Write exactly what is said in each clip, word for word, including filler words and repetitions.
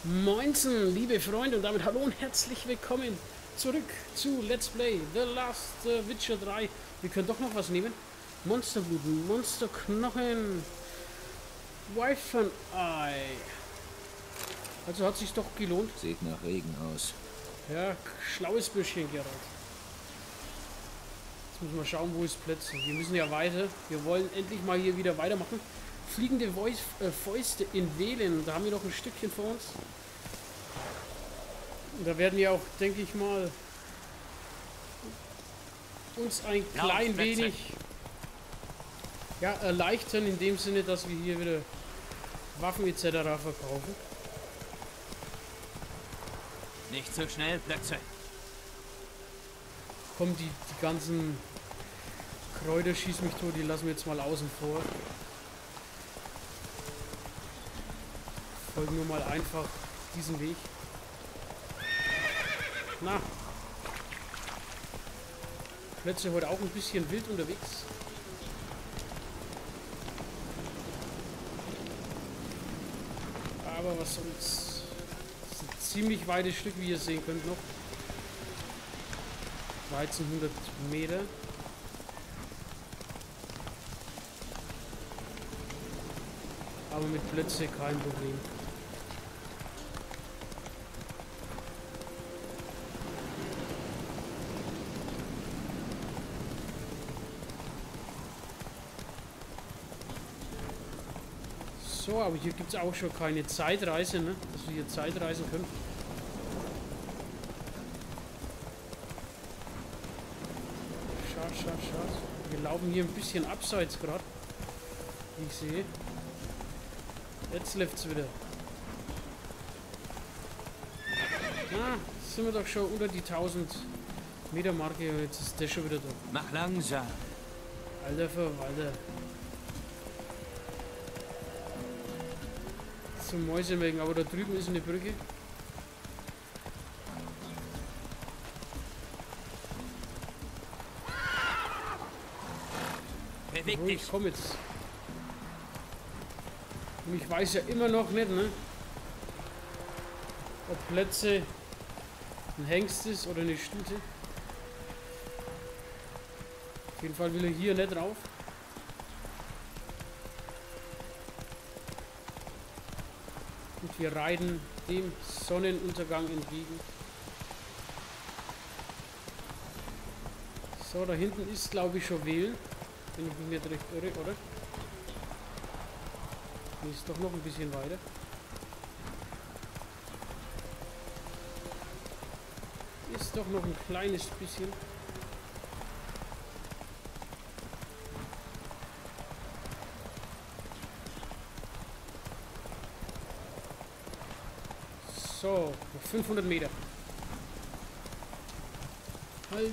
Moinsen, liebe Freunde, und damit hallo und herzlich willkommen zurück zu Let's Play The Last uh, Witcher drei. Wir können doch noch was nehmen. Monsterbluten, Monsterknochen, Wyvern-Ei. Also hat sich doch gelohnt. Sieht nach Regen aus. Ja, schlaues Büschchen, Gerald. Jetzt müssen wir schauen, wo ist Plätze. Wir müssen ja weiter. Wir wollen endlich mal hier wieder weitermachen. Fliegende Voice, äh, Fäuste in Wählen. Da haben wir noch ein Stückchen vor uns. Und da werden wir auch, denke ich mal, uns ein klein wenig ja, erleichtern, in dem Sinne, dass wir hier wieder Waffen et cetera verkaufen. Nicht so schnell, Plätze. Kommen die, die ganzen Kräuter, schieß mich tot, die lassen wir jetzt mal außen vor. Folgen nur mal einfach diesen Weg. Na. Plötzlich heute auch ein bisschen wild unterwegs. Aber was soll's. Das ist ein ziemlich weites Stück, wie ihr sehen könnt noch. dreizehnhundert Meter. Aber mit Blöcke kein Problem. So, aber hier gibt es auch schon keine Zeitreise, ne? Dass wir hier Zeitreisen können. Schade, schade, schade. Wir laufen hier ein bisschen abseits gerade. Wie ich sehe. Jetzt läuft's wieder. Ah, sind wir doch schon unter die tausend Meter Marke und jetzt ist der schon wieder da. Mach langsam. Alter Verwalter. Zum Mäusemelken, aber da drüben ist eine Brücke. Beweg Ruhig, dich. komm jetzt. Und ich weiß ja immer noch nicht, ne? Ob Plätze ein Hengst ist oder eine Stute. Auf jeden Fall will er hier nicht drauf. Und wir reiten dem Sonnenuntergang entgegen. So, da hinten ist, glaube ich, schon Wählen. Wenn ich mich nicht recht irre, oder? Hier ist doch noch ein bisschen weiter. Ist doch noch ein kleines bisschen. So, noch fünfhundert Meter. Halt.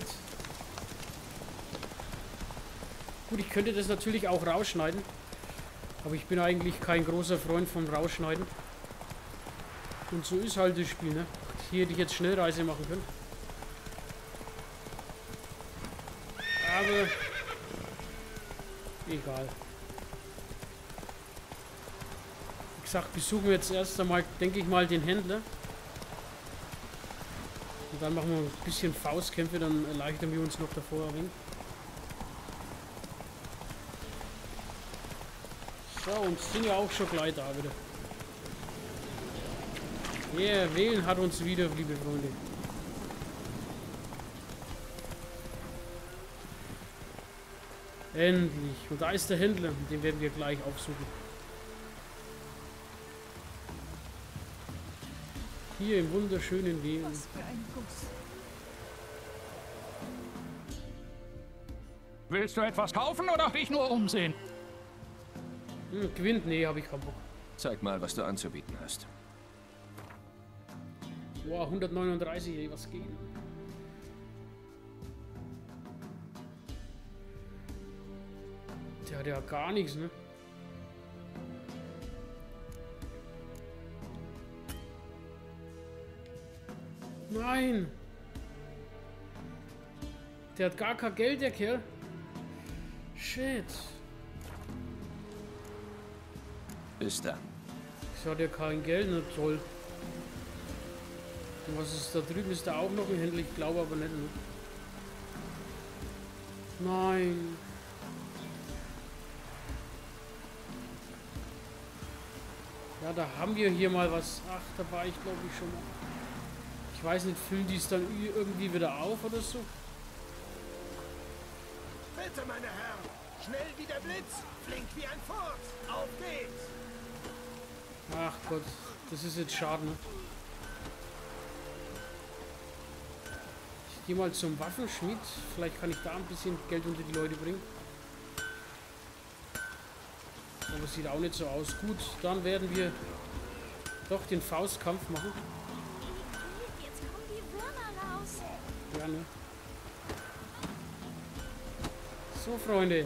Gut, ich könnte das natürlich auch rausschneiden. Aber ich bin eigentlich kein großer Freund vom Rausschneiden. Und so ist halt das Spiel, ne? Hier hätte ich jetzt Schnellreise machen können. Aber egal. Wie gesagt, besuchen wir jetzt erst einmal, denke ich mal, den Händler. Und dann machen wir ein bisschen Faustkämpfe, dann erleichtern wir uns noch davor ein wenig. So, und sind ja auch schon gleich da wieder. Ja, yeah, Wählen hat uns wieder, liebe Freunde. Endlich. Und da ist der Händler, den werden wir gleich aufsuchen. Hier im wunderschönen Wählen. Was für ein Guss. Willst du etwas kaufen oder dich nur umsehen? Hm, gewinnt? Nee, habe ich keinen Bock. Zeig mal, was du anzubieten hast. Boah, hundertneununddreißig, ey, was geht? Der hat ja gar nichts, ne? Nein! Der hat gar kein Geld, der Kerl. Shit. Ist da. Ich hatte ja kein Geld, ne toll. Und was ist da drüben? Ist da auch noch ein Händler? Ich glaube aber nicht. Ne? Nein. Ja, da haben wir hier mal was. Ach, da war ich glaube ich schon mal. Ich weiß nicht, füllen die es dann irgendwie wieder auf oder so? Bitte, meine Herren, schnell wie der Blitz, flink wie ein Furz. Auf geht's! Ach Gott, das ist jetzt schade, ne? Ich gehe mal zum Waffenschmied. Vielleicht kann ich da ein bisschen Geld unter die Leute bringen. Aber es sieht auch nicht so aus. Gut, dann werden wir doch den Faustkampf machen. Jetzt kommen die Würmer raus. Ja, ne? So, Freunde.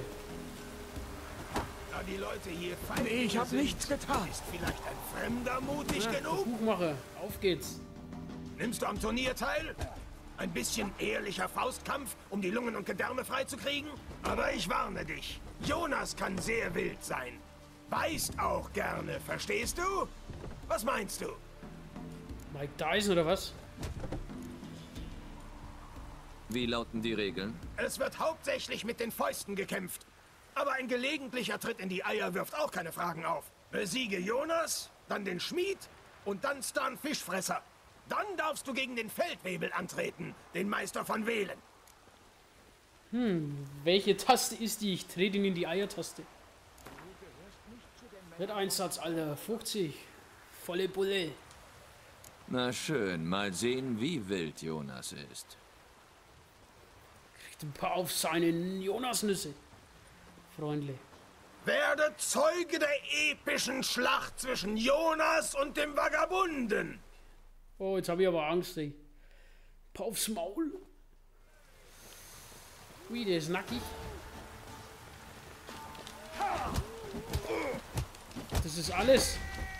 Da die Leute hier fein Ich hab sind, nichts getan. ist vielleicht ein Fremder mutig Ja, genug? Buchmacher, auf geht's. Nimmst du am Turnier teil? Ein bisschen ehrlicher Faustkampf, um die Lungen und Gedärme freizukriegen? Aber ich warne dich. Jonas kann sehr wild sein. Beißt auch gerne, verstehst du? Was meinst du? Mike Dyson oder was? Wie lauten die Regeln? Es wird hauptsächlich mit den Fäusten gekämpft. Aber ein gelegentlicher Tritt in die Eier wirft auch keine Fragen auf. Besiege Jonas, dann den Schmied und dann Stan Fischfresser. Dann darfst du gegen den Feldwebel antreten, den Meister von Velen. Hm, welche Taste ist die? Ich trete ihn in die Eiertaste. Wetteinsatz, Alter. fünfzig. Volle Bulle. Na schön, mal sehen, wie wild Jonas ist. Kriegt ein paar auf seine Jonasnüsse. Freundlich. Werde Zeuge der epischen Schlacht zwischen Jonas und dem Vagabunden. Oh, jetzt habe ich aber Angst, ey. Paar aufs Maul. Ui, der ist nackig. Das ist alles.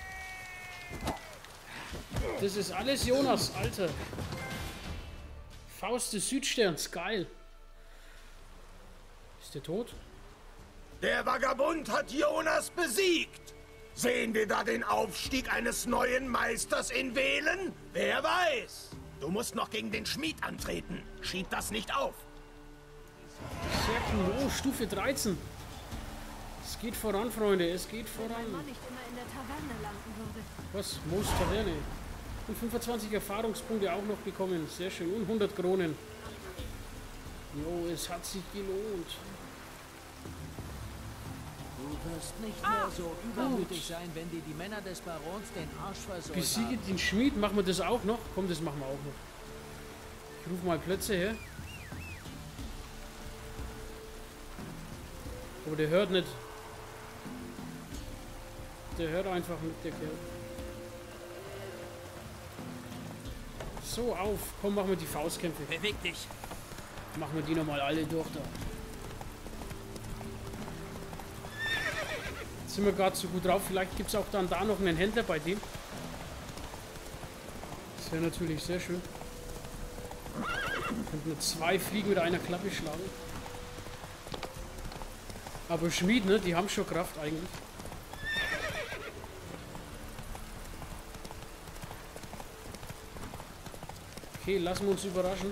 Das ist alles Jonas, Alter. Faust des Südsterns, geil. Ist der tot? Der Vagabund hat Jonas besiegt. Sehen wir da den Aufstieg eines neuen Meisters in Velen? Wer weiß. Du musst noch gegen den Schmied antreten. Schieb das nicht auf. Sehr cool. Oh, Stufe dreizehn. Es geht voran, Freunde. Es geht Wenn mein voran. Mann nicht immer in der Taverne landen würde. Was? Moos Taverne. Und fünfundzwanzig Erfahrungspunkte auch noch bekommen. Sehr schön. Und hundert Kronen. Jo, es hat sich gelohnt. Du wirst nicht mehr so übermütig sein, wenn dir die Männer des Barons den Arsch versohlt Besiege haben. den Schmied. Machen wir das auch noch? Komm, das machen wir auch noch. Ich rufe mal Plötze her. Aber der hört nicht. Der hört einfach nicht, der Kerl. So, auf. Komm, machen wir die Faustkämpfe. Beweg dich! Machen wir die nochmal alle durch da. Jetzt sind wir gerade so gut drauf. Vielleicht gibt es auch dann da noch einen Händler bei dem. Das wäre natürlich sehr schön. Könnten wir zwei Fliegen mit einer Klappe schlagen. Aber Schmied, ne? Die haben schon Kraft eigentlich. Okay, lassen wir uns überraschen.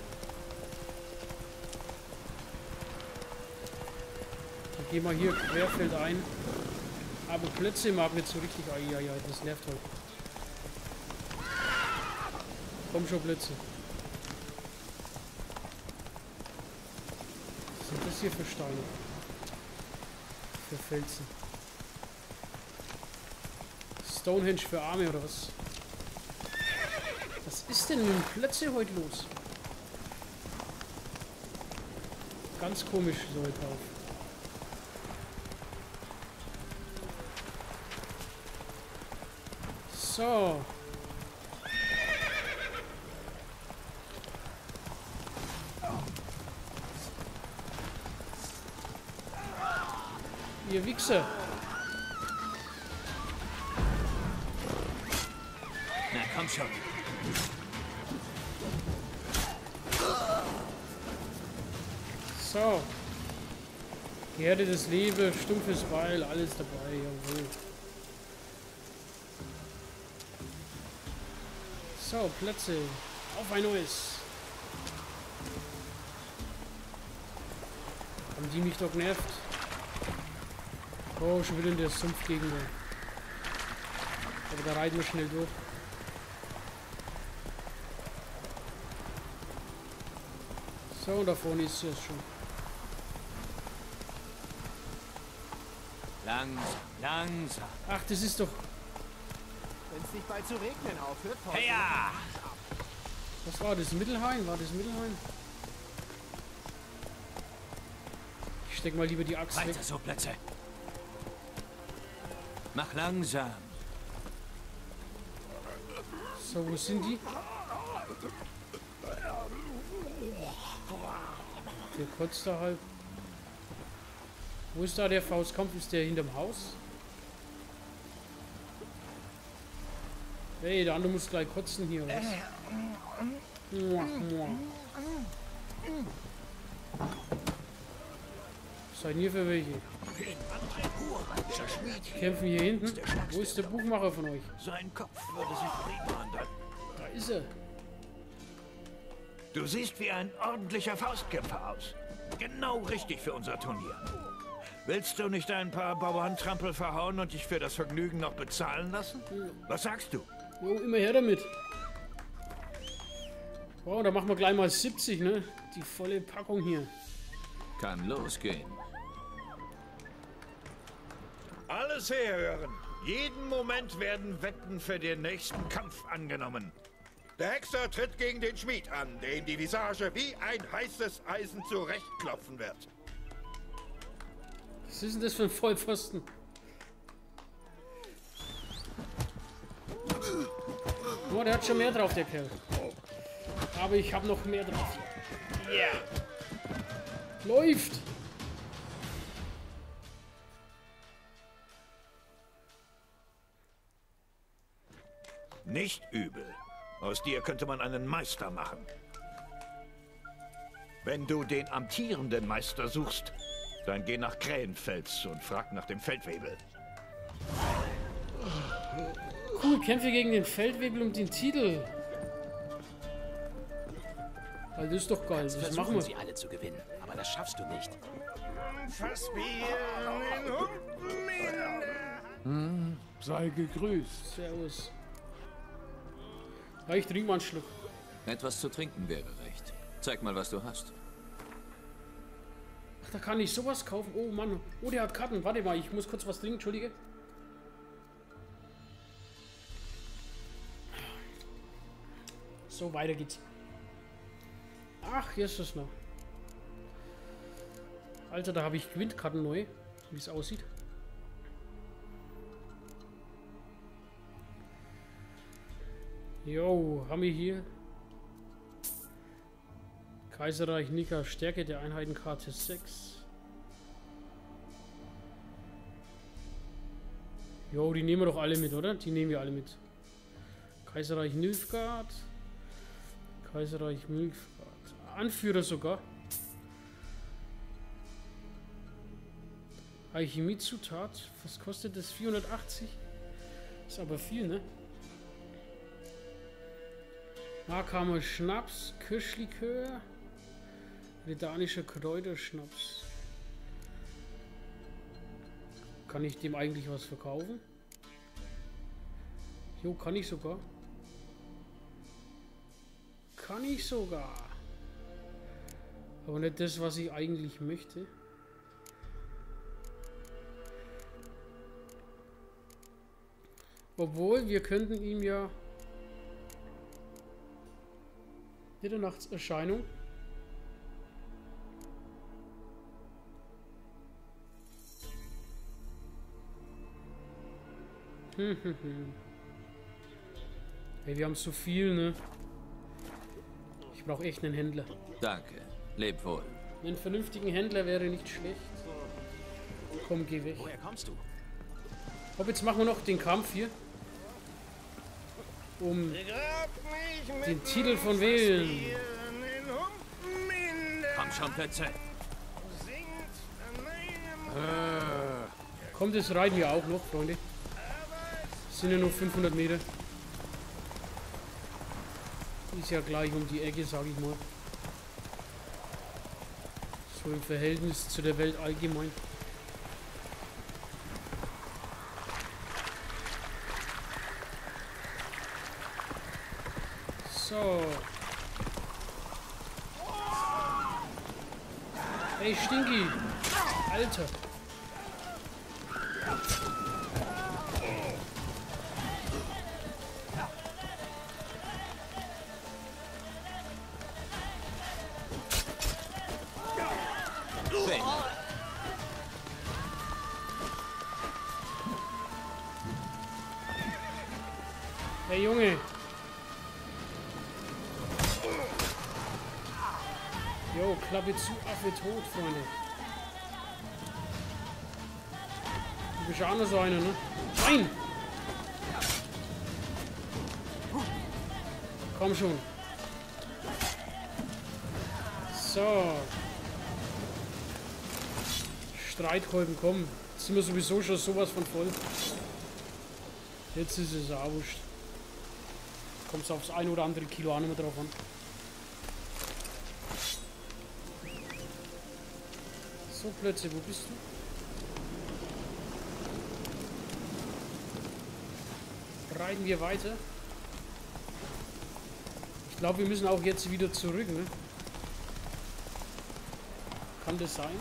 Dann gehen wir hier querfeld ein. Aber Plätze mag nicht so richtig. Ah, ja, ja, das nervt halt. Komm schon, Blitze. Was sind das hier für Steine? Für Felsen. Stonehenge für Arme oder was? Was ist denn mit dem Plätze heute los? Ganz komisch so heute auf. So. Ihr Wichser. Na komm schon. So. Geerdetes Leben, stumpfes Beil, alles dabei, jawohl. So, Plätze. Auf ein neues. Haben die mich doch genervt? Oh, schon wieder in der Sumpfgegend. Aber da reiten wir schnell durch. So, und da vorne ist es schon. Langsam, langsam. Ach, das ist doch... Wenn es nicht bald zu regnen aufhört, Hey, ja! Was war das? Mittelhain? War das Mittelhain? Ich steck mal lieber die Axt weg. Weiter so, Plätze. Mach langsam. So, wo sind die? Der kotzt da halt. Wo ist da der Faustkampf? Ist der hinterm Haus? Hey, der andere muss gleich kotzen hier, was? Mua, mua. Was seid ihr für welche? Die kämpfen hier hinten. Wo ist der Buchmacher von euch? Sein Kopf würde sich prima anhören. Da ist er. Du siehst wie ein ordentlicher Faustkämpfer aus. Genau richtig für unser Turnier. Willst du nicht ein paar Bauerntrampel verhauen und dich für das Vergnügen noch bezahlen lassen? Was sagst du? Jo, immer her damit. Wow, da machen wir gleich mal siebzig, ne? Die volle Packung hier. Kann losgehen. Alles herhören. Jeden Moment werden Wetten für den nächsten Kampf angenommen. Der Hexer tritt gegen den Schmied an, dem die Visage wie ein heißes Eisen zurechtklopfen wird. Was ist denn das für ein Vollpfosten? Oh, der hat schon mehr drauf, der Kerl. Aber ich habe noch mehr drauf. Ja. Yeah. Läuft! Nicht übel. Aus dir könnte man einen Meister machen. Wenn du den amtierenden Meister suchst, dann geh nach Krähenfels und frag nach dem Feldwebel. Cool, Kämpfe gegen den Feldwebel um den Titel. Also das ist doch geil. Das Versuchen machen wir. sie alle zu gewinnen, aber das schaffst du nicht. Hm, sei gegrüßt. Servus. Ja, ich trinke mal einen Schluck. Etwas zu trinken wäre recht. Zeig mal, was du hast. Ach, da kann ich sowas kaufen. Oh Mann. Oh, der hat Karten. Warte mal, ich muss kurz was trinken. Entschuldige. So, weiter geht's. Ach, hier ist es noch. Alter, da habe ich Gewindkarten neu. Wie es aussieht. Jo, haben wir hier Kaiserreich Nika, Stärke der Einheitenkarte sechs. Jo, die nehmen wir doch alle mit, oder? Die nehmen wir alle mit. Kaiserreich Nilfgaard. Kaiserreich Nilfgaard. Anführer sogar. Alchemiezutat. Was kostet das? vierhundertachtzig? Ist aber viel, ne? Nahkamer Schnaps, Kirschlikör, redanischer Kräuterschnaps. Kann ich dem eigentlich was verkaufen? Jo, kann ich sogar. Kann ich sogar. Aber nicht das, was ich eigentlich möchte. Obwohl, wir könnten ihm ja... Mitternachtserscheinung. Hm, hm, hm. Hey, wir haben so viel, ne? Ich brauche echt einen Händler. Danke. Leb wohl. Einen vernünftigen Händler wäre nicht schlecht. Komm, geh weg. Woher kommst du? Hopp, jetzt machen wir noch den Kampf hier. Um den Titel von Wählen. Komm schon, Plätze. Kommt, das reiten wir auch noch, Freunde. Das sind ja nur fünfhundert Meter. Ist ja gleich um die Ecke, sag ich mal. So im Verhältnis zu der Welt allgemein. So. Hey Stinky! Alter! Hey Junge! Jo, Klappe zu, Affe tot, Freunde. Du bist ja auch noch so einer, ne? Nein! Komm schon. So. Streitkolben, komm. Jetzt sind wir sowieso schon sowas von voll. Jetzt ist es auch wurscht. Kommt es aufs ein oder andere Kilo auch nicht mehr drauf an. So, Plötze, wo bist du? Reiten wir weiter. Ich glaube, wir müssen auch jetzt wieder zurück, ne? Kann das sein?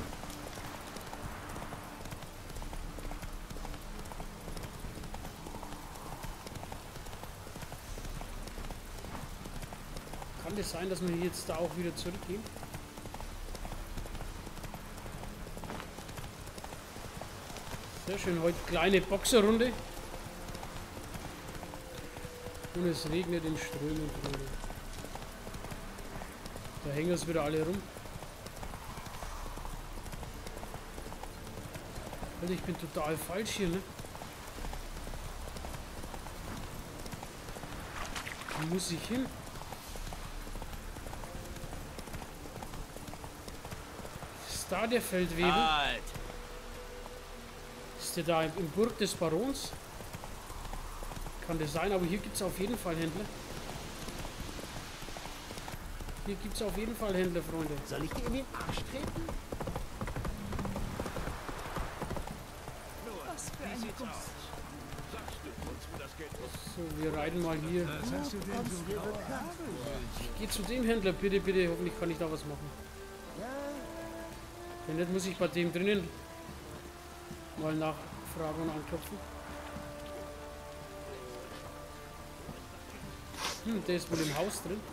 Kann das sein, dass wir jetzt da auch wieder zurückgehen? Sehr schön, heute kleine Boxerrunde. Und es regnet in Strömen. Da hängen es wieder alle rum. Also ich bin total falsch hier, ne? Wo muss ich hin? Ist da der Feldwebel? Halt! Ist der da im Burg des Barons? Kann das sein, aber hier gibt es auf jeden Fall Händler. Hier gibt es auf jeden Fall Händler, Freunde. Soll ich dir in den Arsch treten? Was für ein Guss. So, wir reiten mal hier. Was hast du denn so bekannt? Ich gehe zu dem Händler, bitte, bitte. Hoffentlich kann ich da was machen. Wenn nicht, muss ich bei dem drinnen mal nachfragen und anklopfen. Hm, der ist wohl im Haus drin.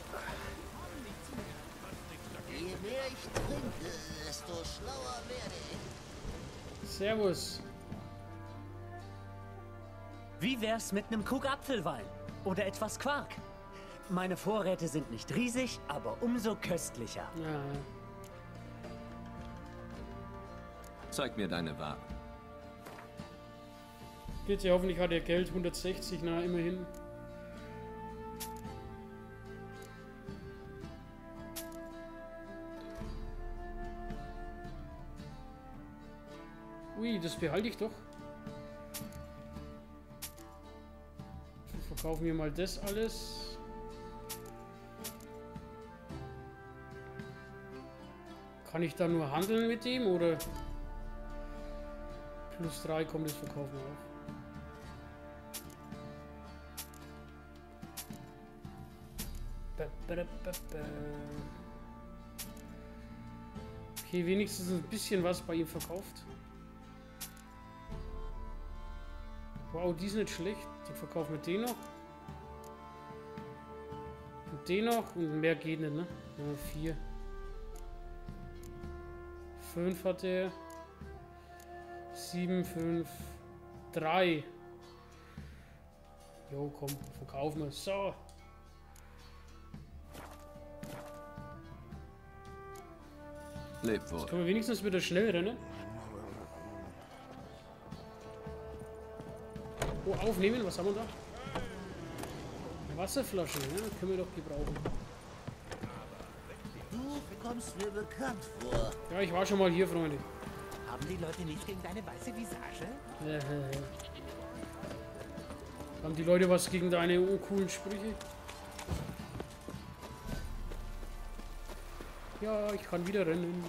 Je mehr ich trinke, desto schlauer werde ich. Servus. Wie wär's mit einem Krug Apfelwein? Oder etwas Quark? Meine Vorräte sind nicht riesig, aber umso köstlicher. Ja. Zeig mir deine Waren. Bitte, hoffentlich hat er Geld. hundertsechzig, na, immerhin. Ui, das behalte ich doch. Verkaufen wir mal das alles. Kann ich da nur handeln mit dem oder plus drei kommt das Verkaufen auf? Okay, wenigstens ein bisschen was bei ihm verkauft. Wow, die ist nicht schlecht. Dann verkaufen wir den noch. Und den noch. Und mehr geht nicht, ne? Ja, vier. Fünf hat er. Sieben, fünf, drei. Jo, komm, verkaufen wir. So. Leb wohl. Jetzt können wir wenigstens wieder schnell rennen. Oh, aufnehmen, was haben wir da? Wasserflaschen, ja, können wir doch gebrauchen. Du kommst mir bekannt vor. Ja, ich war schon mal hier, Freunde. Haben die Leute nicht gegen deine weiße Visage? Ja, ja, ja. Haben die Leute was gegen deine uncoolen Sprüche? Ja, ich kann wieder rennen.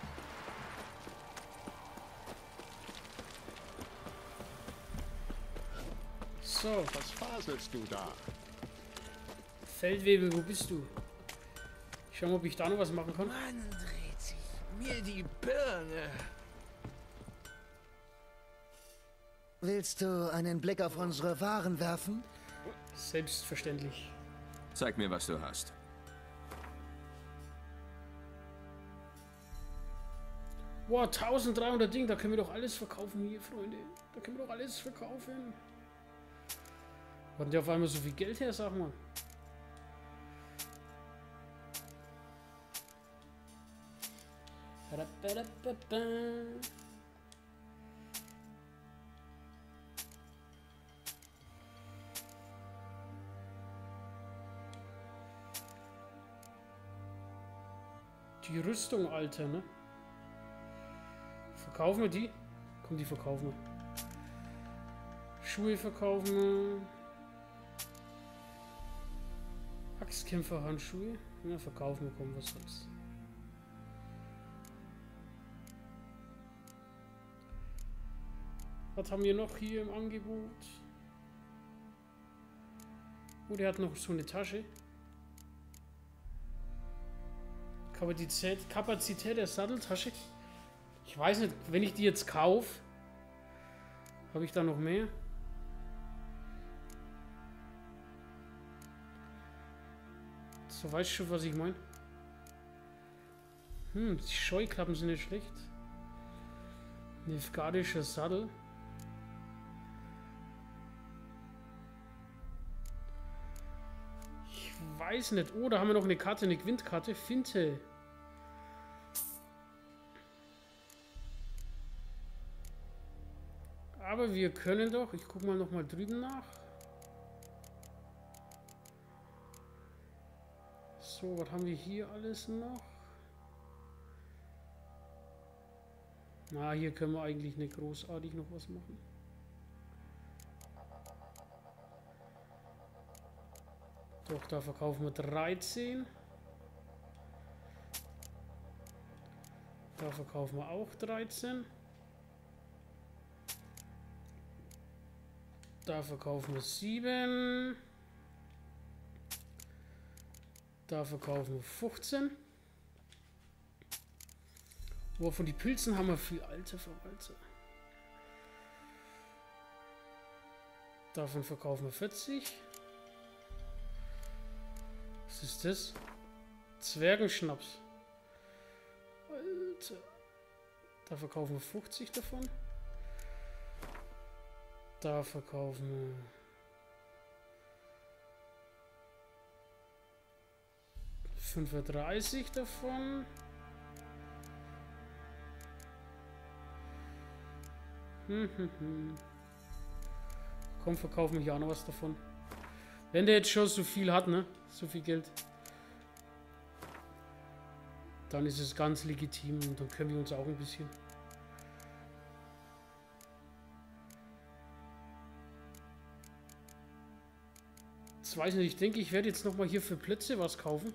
So. Was faselst du da? Feldwebel, wo bist du? Ich schau mal, ob ich da noch was machen kann. Mann, dreht sich mir die Birne. Willst du einen Blick auf unsere Waren werfen? Selbstverständlich. Zeig mir, was du hast. Boah, dreizehnhundert Ding, da können wir doch alles verkaufen hier, Freunde. Da können wir doch alles verkaufen. Wo hat der auf einmal so viel Geld her, sag mal? Die Rüstung, Alter, ne? Verkaufen wir die? Komm, die verkaufen wir. Schuhe verkaufen wir. Axtkämpfer-Handschuhe. Ja, verkaufen wir, komm, was soll's. Was haben wir noch hier im Angebot? Oh, der hat noch so eine Tasche. Kapazität, Kapazität der Satteltasche. Ich weiß nicht, wenn ich die jetzt kaufe, habe ich da noch mehr? So, weißt du schon, was ich meine? Hm, die Scheuklappen sind nicht schlecht. Nilfgaardischer Sattel. Ich weiß nicht. Oh, da haben wir noch eine Karte, eine Quintkarte. Finte. Aber wir können doch... Ich gucke mal noch mal drüben nach. So, was haben wir hier alles noch? Na, hier können wir eigentlich nicht großartig noch was machen. Doch, da verkaufen wir dreizehn. Da verkaufen wir auch dreizehn. Da verkaufen wir sieben. Da verkaufen wir fünfzehn. Wo von die Pilzen haben wir viel alte Verwalter. Davon verkaufen wir vierzig. Was ist das? Zwergenschnaps. Alter. Da verkaufen wir fünfzig davon. Da verkaufen wir fünfunddreißig davon. Hm, hm, hm. Komm, verkaufen wir hier auch noch was davon. Wenn der jetzt schon so viel hat, ne? So viel Geld. Dann ist es ganz legitim und dann können wir uns auch ein bisschen. Jetzt weiß ich nicht, ich denke, ich werde jetzt nochmal hier für Plätze was kaufen.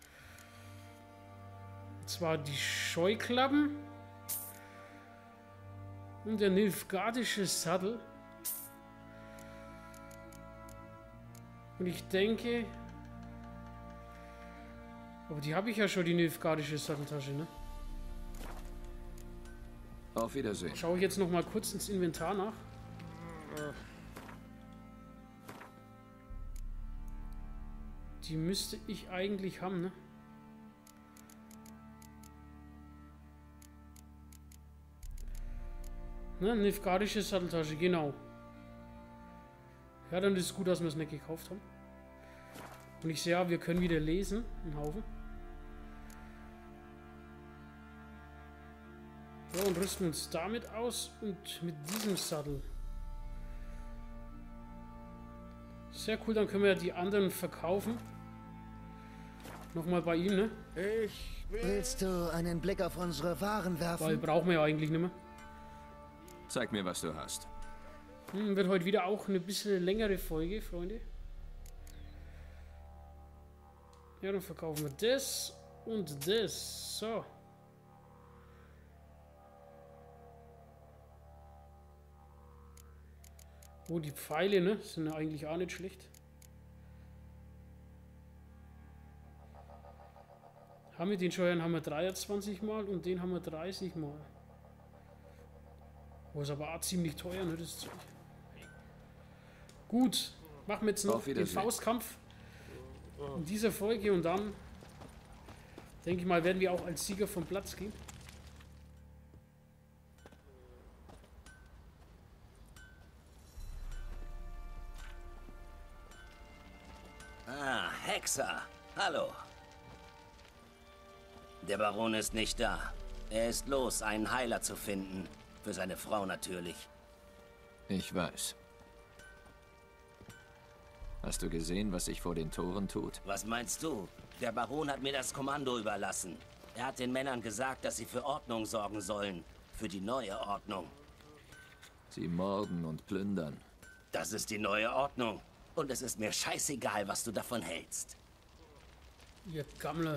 Und zwar die Scheuklappen. Und der Nilfgaardische Sattel. Und ich denke... Aber die habe ich ja schon, die Nilfgaardische Satteltasche, ne? Auf Wiedersehen. Schaue ich jetzt noch mal kurz ins Inventar nach. Die müsste ich eigentlich haben, ne? Ne, Nilfgaardische Satteltasche, genau. Ja, dann ist es gut, dass wir es nicht gekauft haben. Und ich sehe ja, wir können wieder lesen, einen Haufen. So, und rüsten uns damit aus und mit diesem Sattel. Sehr cool, dann können wir ja die anderen verkaufen. Nochmal bei ihm, ne? Ich will... Willst du einen Blick auf unsere Waren werfen? Weil brauchen wir ja eigentlich nicht mehr. Zeig mir, was du hast. Hm, wird heute wieder auch eine bisschen längere Folge, Freunde. Ja, dann verkaufen wir das. Und das. So. Oh, die Pfeile, ne? Sind ja eigentlich auch nicht schlecht. Haben wir den schon, haben wir dreiundzwanzig Mal und den haben wir dreißig Mal. Oh, ist aber auch ziemlich teuer, ne? Das Zeug. Gut, machen wir jetzt noch den Faustkampf in dieser Folge und dann, denke ich mal, werden wir auch als Sieger vom Platz gehen. Ah, Hexer. Hallo. Der Baron ist nicht da. Er ist los, einen Heiler zu finden. Für seine Frau natürlich. Ich weiß. Hast du gesehen, was sich vor den Toren tut? Was meinst du? Der Baron hat mir das Kommando überlassen. Er hat den Männern gesagt, dass sie für Ordnung sorgen sollen. Für die neue Ordnung. Sie morden und plündern. Das ist die neue Ordnung. Und es ist mir scheißegal, was du davon hältst. Ihr Gammler.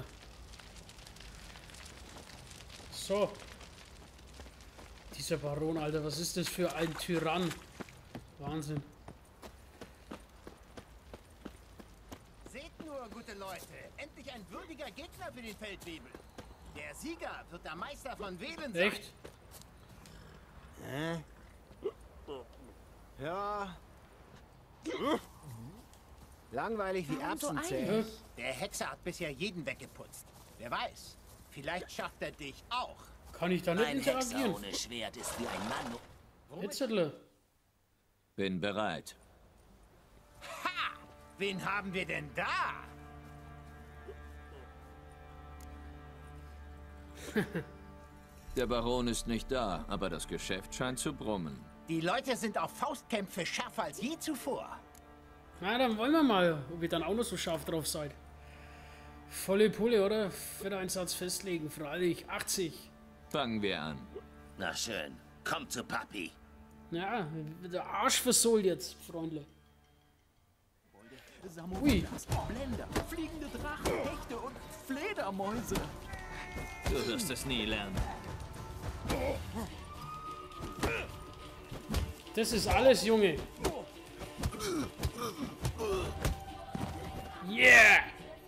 So. Dieser Baron, Alter, was ist das für ein Tyrann? Wahnsinn. Seht nur, gute Leute, endlich ein würdiger Gegner für den Feldwebel. Der Sieger wird der Meister von Velen sein. Echt? Hä? Ja. Langweilig wie Erbsen zählen. Der Hexer hat bisher jeden weggeputzt. Wer weiß, vielleicht schafft er dich auch. Kann ich da nicht Ein interagieren? Hexer ohne Schwert ist wie ein Mann. Hetzetle. Bin bereit. Ha! Wen haben wir denn da? Der Baron ist nicht da, aber das Geschäft scheint zu brummen. Die Leute sind auf Faustkämpfe schärfer als je zuvor. Na, dann wollen wir mal, ob ihr dann auch noch so scharf drauf seid. Volle Pulle, oder? Wetteinsatz festlegen, freilich. achtzig. Fangen wir an. Na schön, komm zu Papi. Ja, der Arsch versohlt jetzt, Freundle. Ui. Blender, fliegende Drachen, Hechte und Fledermäuse. Du wirst es nie lernen. Das ist alles, Junge. Yeah!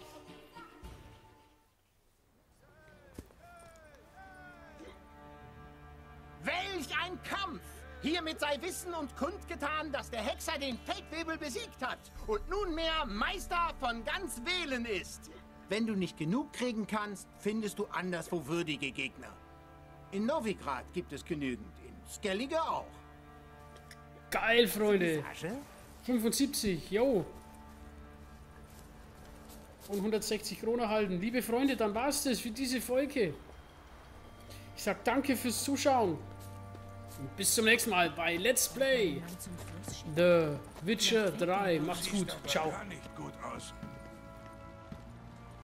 Welch ein Kampf! Hiermit sei Wissen und kundgetan, dass der Hexer den Feldwebel besiegt hat und nunmehr Meister von ganz Velen ist. Wenn du nicht genug kriegen kannst, findest du anderswo würdige Gegner. In Novigrad gibt es genügend, in Skellige auch. Geil, Freunde. fünfundsiebzig, yo. Und hundertsechzig Kronen halten. Liebe Freunde, dann war's das für diese Folge. Ich sag danke fürs Zuschauen. Und bis zum nächsten Mal bei Let's Play The Witcher drei. Macht's gut. Ciao. Nicht gut aus.